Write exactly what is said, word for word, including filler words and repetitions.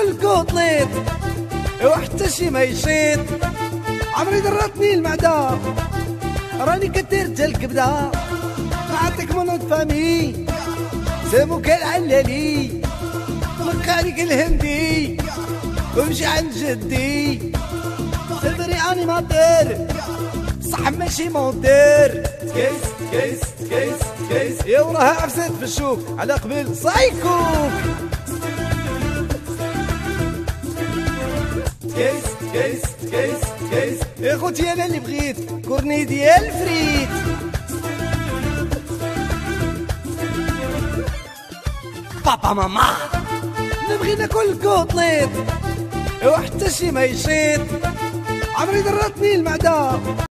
ناكل كوطليط وحتى شي ما يشيط. عمري درتني المعدة راني كدرت الكبدة. نعطيك من فامي سموك العلالي مكانيك الهندي ومشي عند جدي. سيفري انيماتير صح ماشي مونتير. كيس كيس كيس كيس يا وراها عفسات في الشوك على قبل صايكوك. كيس كيس كيس كيس يا خوتي انا اللي بغيت كورني ديال فريت. بابا ماما نبغي ناكل كوطليط وحتى شي ما يشيط. عمري درتني المعدة